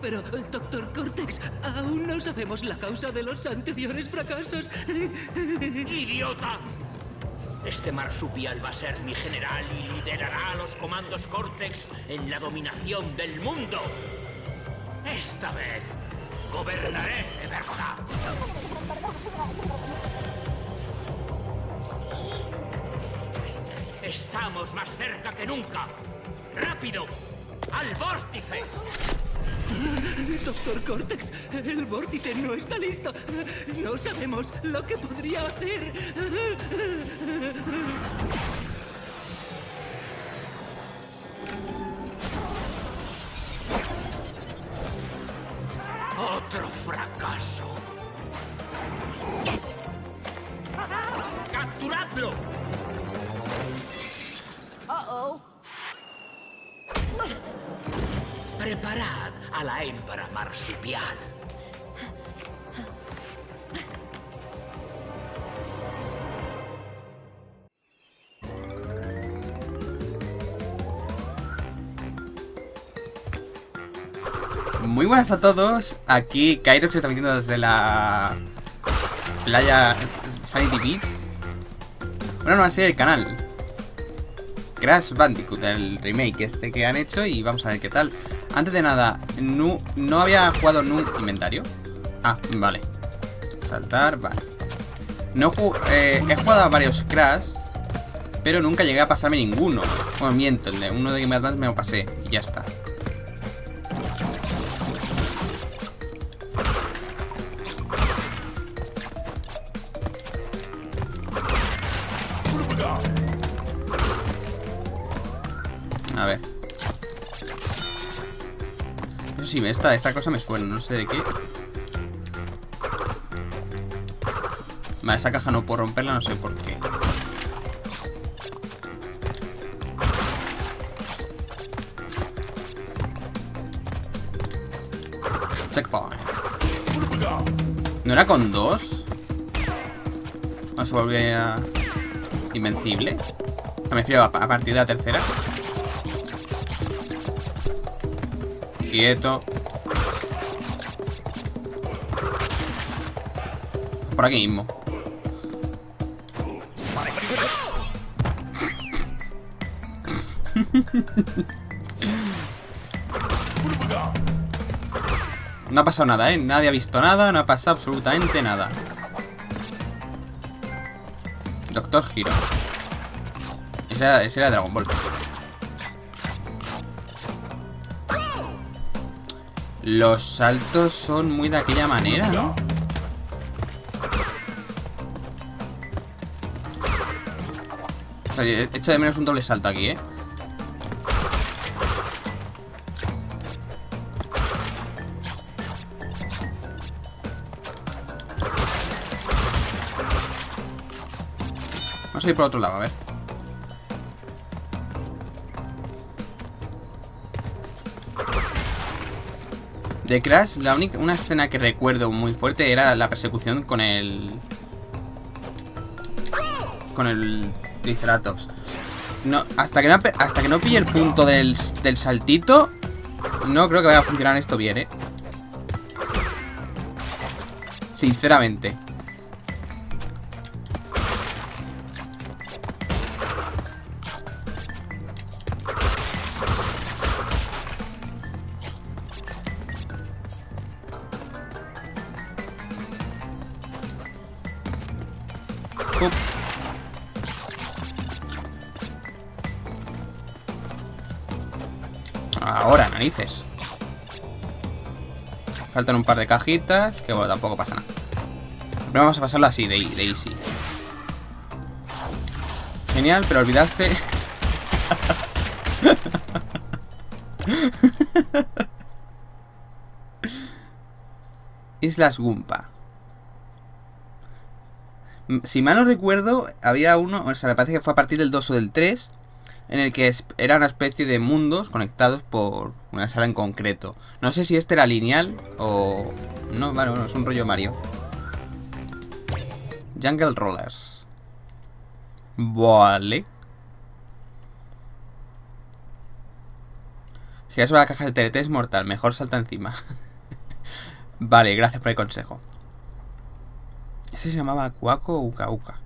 Pero, doctor Cortex, aún no sabemos la causa de los anteriores fracasos. ¡Idiota! Este marsupial va a ser mi general y liderará a los comandos Cortex en la dominación del mundo. Esta vez gobernaré de verdad. Estamos más cerca que nunca. ¡Rápido! ¡Al vórtice! Doctor Cortex, el vórtice no está listo. No sabemos lo que podría hacer. ¡Otro fracaso! ¡Capturadlo! Preparad a la hembra marsupial. Muy buenas a todos, aquí Kyrox se está metiendo desde la playa Sanity Beach. Una nueva serie del canal Crash Bandicoot, el remake este que han hecho, y vamos a ver qué tal. Antes de nada, no había jugado en un inventario. Ah, vale. Saltar, vale. No he jugado a varios Crash, pero nunca llegué a pasarme ninguno. Bueno, miento, el de uno de Game Boy Advance me lo pasé y ya está. A ver. Eso sí, esta cosa me suena, no sé de qué. Vale, esa caja no puedo romperla, no sé por qué. Checkpoint. ¿No era con 2? ¿No se volvía invencible? Me refiero a partir de la tercera. Quieto. Por aquí mismo. No ha pasado nada, nadie ha visto nada. No ha pasado absolutamente nada. Doctor Hero. Ese era Dragon Ball. Los saltos son muy de aquella manera, ¿no? O sea, he hecho de menos un doble salto aquí, ¿eh? Vamos a ir por otro lado, a ver. De Crash, una escena que recuerdo muy fuerte era la persecución con el Triceratops. No, hasta que no pille el punto del saltito, no creo que vaya a funcionar esto bien, ¿eh? Sinceramente. Ahora, narices. Faltan un par de cajitas, que bueno, tampoco pasa nada. Pero vamos a pasarlo así, de easy. Genial, pero olvidaste. Islas Goomba. Si mal no recuerdo, había uno, o sea, me parece que fue a partir del 2 o del 3, en el que era una especie de mundos conectados por una sala en concreto. No sé si este era lineal o... No, bueno, es un rollo Mario. Jungle Rollers. Vale. Si ya sobre la caja de TNT es mortal, mejor salta encima. Vale, gracias por el consejo. Este se llamaba Cuaco Uka Uka.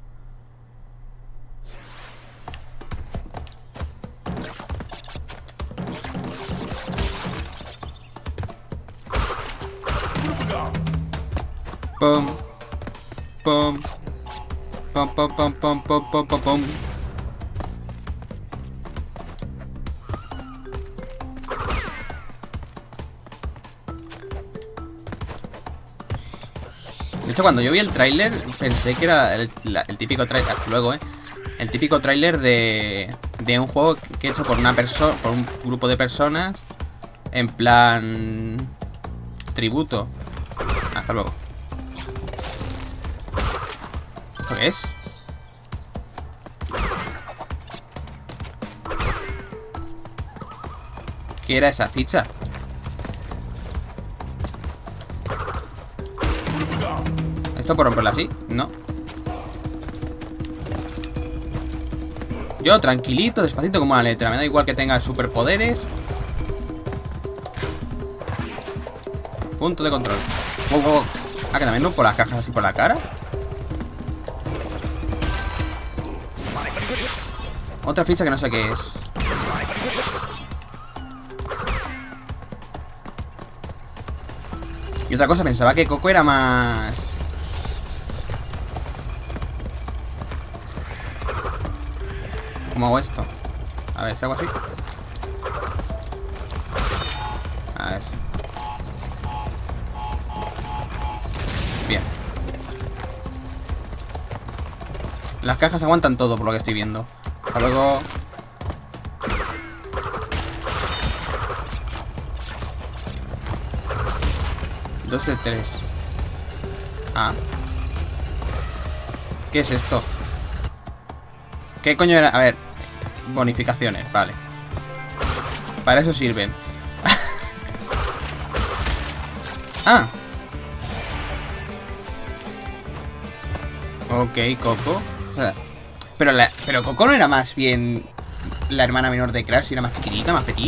Pum. Pum. Pum, pum, pum, pum, pum, pum, pum, pum. De hecho, cuando yo vi el tráiler, pensé que era el típico tráiler. Hasta luego, el típico tráiler de un juego que he hecho por una persona, por un grupo de personas, en plan tributo. Hasta luego. ¿Esto qué es? ¿Qué era esa ficha? ¿Esto por romperla así? No. Yo tranquilito, despacito como una letra. Me da igual que tenga superpoderes. Punto de control. Wow, wow. Ah, que también no por las cajas así por la cara. Otra ficha que no sé qué es. Y otra cosa, pensaba que Coco era más... ¿Cómo hago esto? A ver, si hago así. A ver. Bien. Las cajas aguantan todo por lo que estoy viendo. Hasta luego. Dos de 3. Ah. ¿Qué es esto? ¿Qué coño era? A ver. Bonificaciones, vale. Para eso sirven. Ah. Ok, Coco. O sea, pero Coco no era más bien la hermana menor de Crash, era más chiquitita, más petit.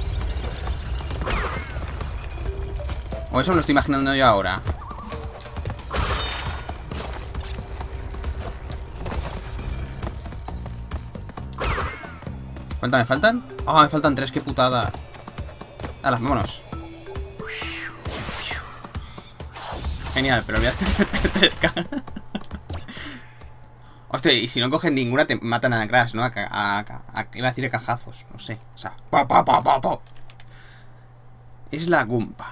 O eso me lo estoy imaginando yo ahora. ¿Cuántas me faltan? Ah, me faltan 3, qué putada. Hala, vámonos. Genial, pero voy a hacer 3K. Hostia, y si no cogen ninguna te matan a Crash, ¿no? Iba a decir cajazos, no sé. O sea, pa. Es la Gumpa.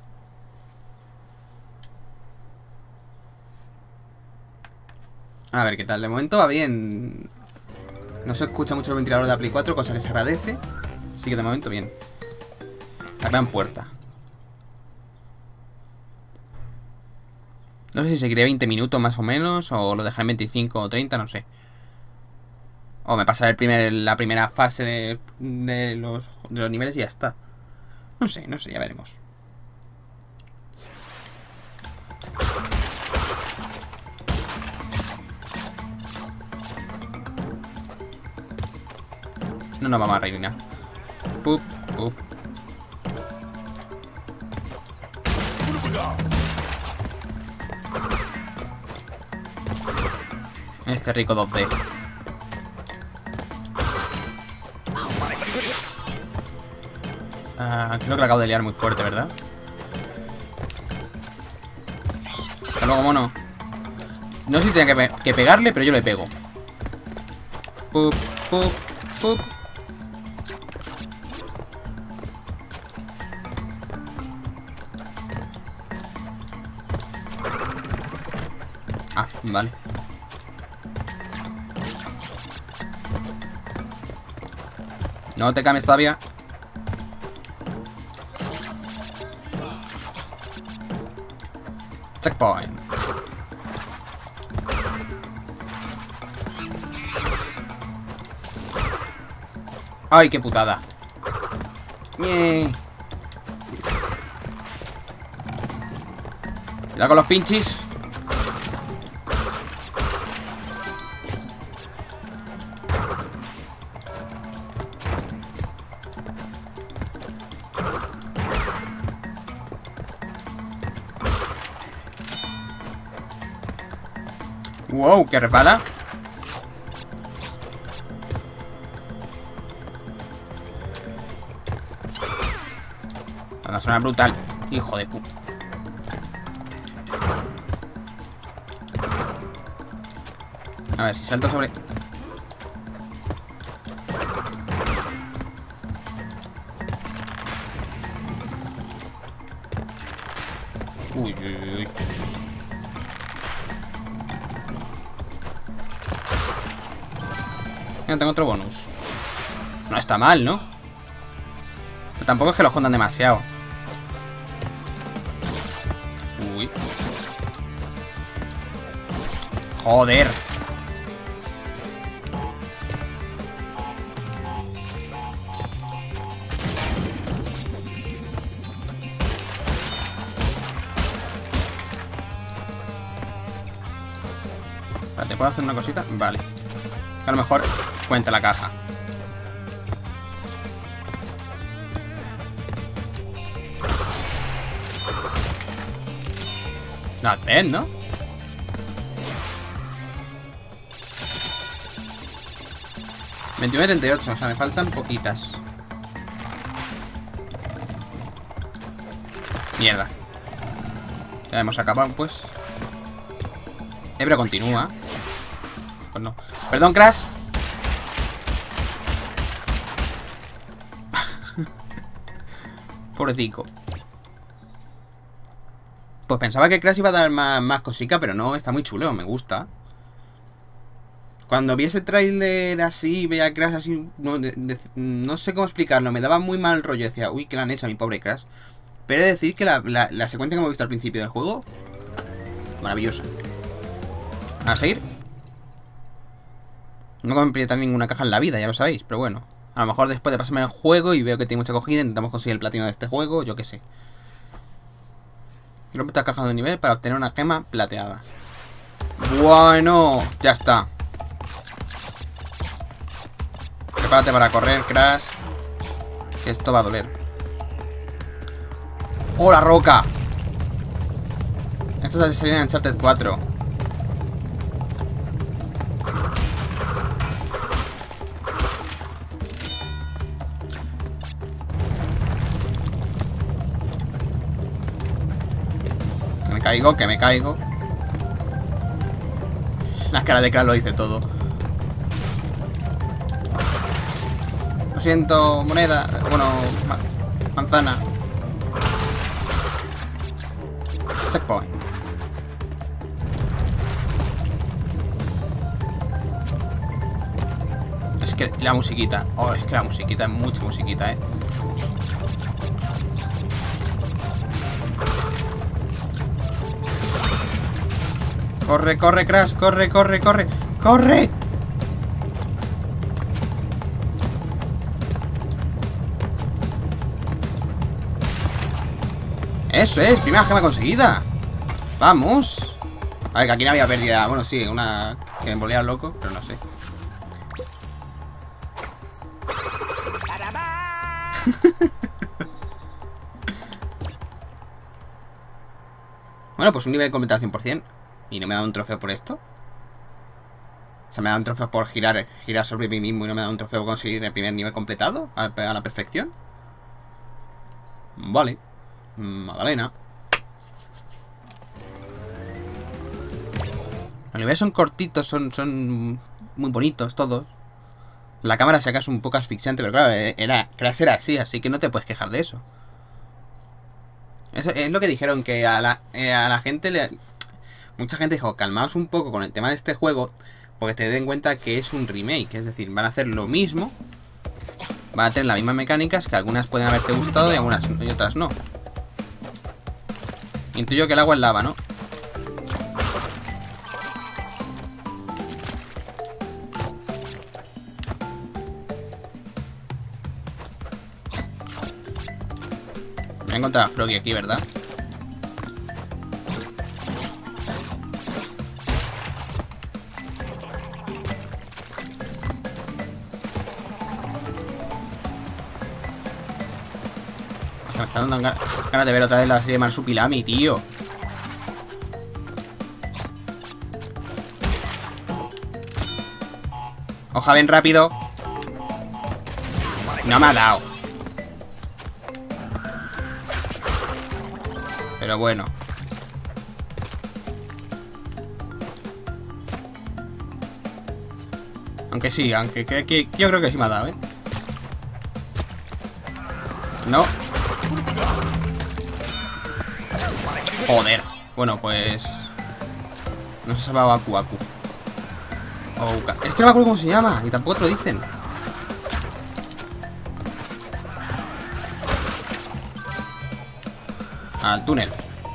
A ver qué tal, de momento va bien. No se escucha mucho el ventilador de la Play 4, cosa que se agradece. Así que de momento bien. La gran puerta. No sé si seguiré 20 minutos más o menos, o lo dejaré en 25 o 30, no sé. O me pasaré la primera fase de los niveles y ya está. No sé, ya veremos. No nos vamos a reinar. Pup, pup. Este rico 2D. Creo que la acabo de liar muy fuerte, ¿verdad? Hasta luego, mono. No sé si tenía que pegarle, pero yo le pego. Pup, pup, pup. Ah, vale. No te cambies todavía. Checkpoint. Ay, qué putada. Cuidado con los pinchis. Wow, que repara. Una zona brutal. Hijo de puta. A ver, si salto sobre... Uy, uy, uy. Mira, tengo otro bonus. No está mal, ¿no? Pero tampoco es que lo escondan demasiado. Uy. Joder. ¿Te puedo hacer una cosita? Vale. A lo mejor cuenta la caja. Not bad, ¿no? $21.38, o sea, me faltan poquitas. Mierda. Ya hemos acabado, pues. Pero continúa. Pues no. Perdón, Crash. Pobrecico. Pues pensaba que Crash iba a dar más cosica, pero no, está muy chulo, me gusta. Cuando vi ese tráiler así, veía a Crash así, no sé cómo explicarlo, me daba muy mal rollo. Decía, uy, ¿qué le han hecho a mi pobre Crash? Pero he de decir que la secuencia que hemos visto al principio del juego, maravillosa. ¿A seguir? No completar ninguna caja en la vida, ya lo sabéis, pero bueno. A lo mejor después de pasarme el juego y veo que tiene mucha acogida, intentamos conseguir el platino de este juego, yo qué sé. Rompe esta caja de un nivel para obtener una gema plateada. Bueno, ya está. Prepárate para correr, Crash. Que esto va a doler. ¡Oh, la roca! Esto salió en Uncharted 4. Que me caigo. La cara de Crash lo dice todo. Lo siento, moneda. Bueno, manzana. Checkpoint. Es que la musiquita. Oh, es que la musiquita es mucha musiquita, Corre, corre, Crash, corre, corre, corre, corre. Eso es, primera gema conseguida. Vamos. A ver, que aquí no había pérdida. Bueno, sí, una que me volvía loco, pero no sé. Bueno, pues un nivel completado al 100%. ¿Y no me da un trofeo por esto? O sea, me da un trofeo por girar sobre mí mismo y no me da un trofeo por conseguir el primer nivel completado a la perfección. Vale. Magdalena. Los niveles son cortitos, son muy bonitos todos. La cámara si acaso un poco asfixiante, pero claro, Crash era así que no te puedes quejar de eso. Eso es lo que dijeron, que a la gente mucha gente dijo, calmaos un poco con el tema de este juego, porque te den cuenta que es un remake, es decir, van a hacer lo mismo, van a tener las mismas mecánicas, que algunas pueden haberte gustado y otras no. Intuyo que el agua es lava, ¿no? Me he encontrado a Froggy aquí, ¿verdad? Me está dando ganas de ver otra vez la serie de Marsupilami, tío. Hoja, ven rápido. No me ha dado. Pero bueno. Aunque sí, aunque yo creo que sí me ha dado, ¿eh? No. Joder. Bueno, pues... No se llama Aku Aku. Es que no me acuerdo cómo se llama. Y tampoco te lo dicen. Al túnel.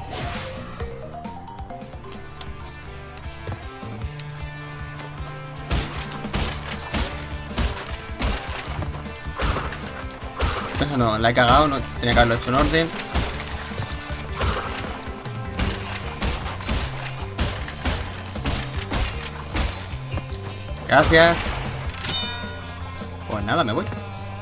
Eso no, la he cagado. No tenía que haberlo hecho en orden. Gracias. Pues nada, me voy.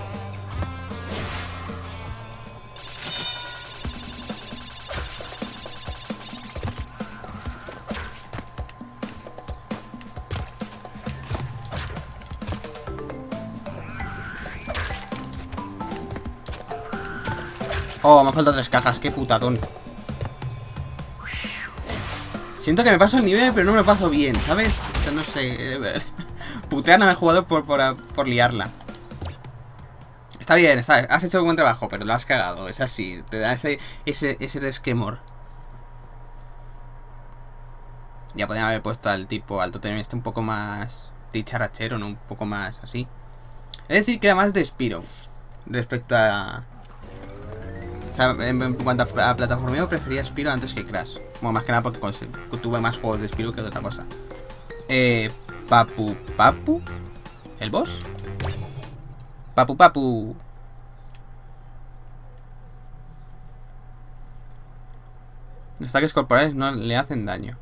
Oh, me faltan 3 cajas, qué putadón. Siento que me paso el nivel, pero no me lo paso bien, ¿sabes? O sea, no sé. Putean al jugador por liarla. Está bien, ¿sabes? Has hecho un buen trabajo, pero lo has cagado. Es así, te da ese resquemor. Ya podrían haber puesto al tipo, al Totem este un poco más dicharachero, ¿no? Un poco más así. Es decir, que era más de Spyro respecto a... O sea, en cuanto a plataformeo prefería Spyro antes que Crash. Bueno, más que nada porque tuve más juegos de Spyro que de otra cosa. Papu. ¿El boss? Papu. Los ataques corporales no le hacen daño.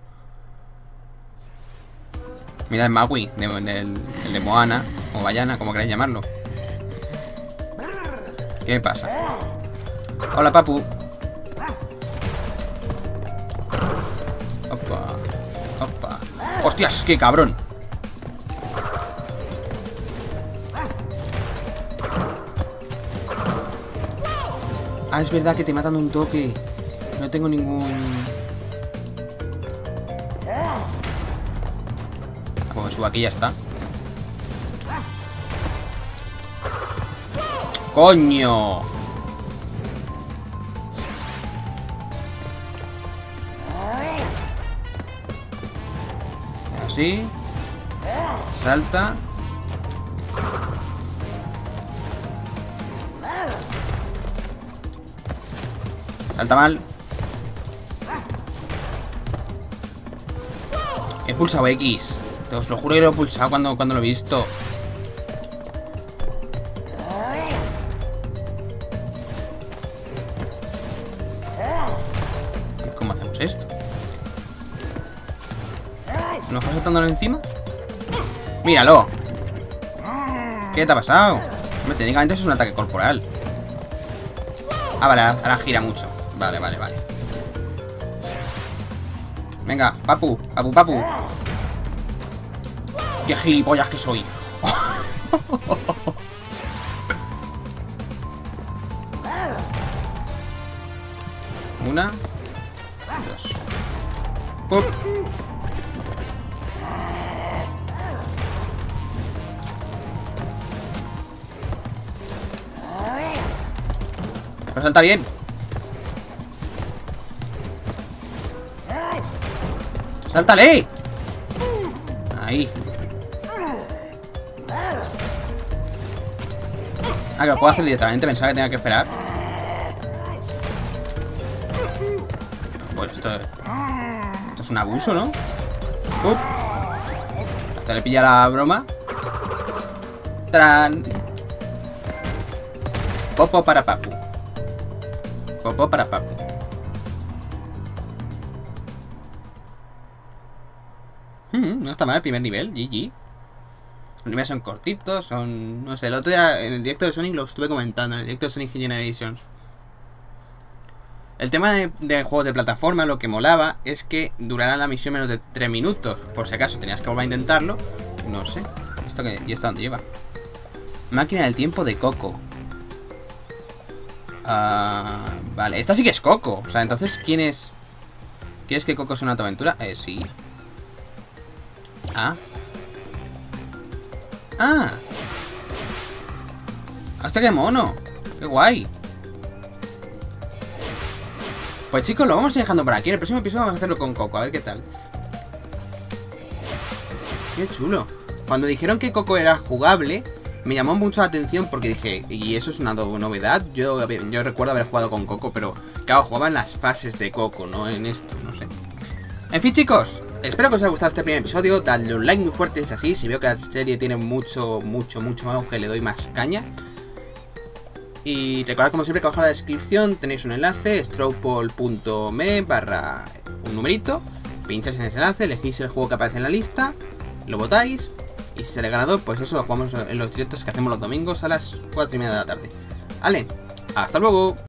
Mira el Maui, el de Moana, o Bayana, como queráis llamarlo. ¿Qué pasa? Hola, Papu. Opa. ¡Hostias! ¡Qué cabrón! Ah, es verdad que te matan de un toque. No tengo ningún... Como me subo aquí ya está. ¡Coño! Así. Salta. Salta mal. He pulsado X. Te os lo juro que lo he pulsado cuando lo he visto. ¿Cómo hacemos esto? ¿Nos va saltándolo encima? ¡Míralo! ¿Qué te ha pasado? Hombre, técnicamente eso es un ataque corporal. Ah, vale, ahora gira mucho. Vale. Venga, Papu. ¡Qué gilipollas que soy! Una. Dos. ¡Pup! Pero salta bien. ¡Sáltale! Ahí. Ah, que lo puedo hacer directamente. Pensaba que tenía que esperar. Pues esto es un abuso, ¿no? Hasta le pilla la broma. ¡Tarán! Popo para Papu. No está mal el primer nivel, GG. Los niveles son cortitos, son... No sé, el otro día en el directo de Sonic lo estuve comentando, en el directo de Sonic Generations. El tema de juegos de plataforma, lo que molaba es que durará la misión menos de 3 minutos. Por si acaso tenías que volver a intentarlo, no sé. ¿Esto qué? ¿Y esto dónde lleva? Máquina del tiempo de Coco. Vale, esta sí que es Coco. O sea, entonces, ¿quién es? ¿Quieres que Coco sea una autoaventura? Sí. Ah. Ah. ¡Hasta qué mono! ¡Qué guay! Pues chicos, lo vamos dejando por aquí. En el próximo episodio vamos a hacerlo con Coco. A ver qué tal. ¡Qué chulo! Cuando dijeron que Coco era jugable, me llamó mucho la atención porque dije, ¿y eso es una novedad? Yo recuerdo haber jugado con Coco, pero claro, jugaba en las fases de Coco, no en esto, no sé. En fin, chicos, espero que os haya gustado este primer episodio. Dadle un like muy fuerte, es así. Si veo que la serie tiene mucho auge, le doy más caña. Y recordad, como siempre, que abajo en la descripción tenéis un enlace, stropol.me /un numerito. Pincháis en ese enlace, elegís el juego que aparece en la lista, lo votáis. Y si sale ganador, pues eso lo jugamos en los directos que hacemos los domingos a las 4:30 de la tarde. Vale, hasta luego.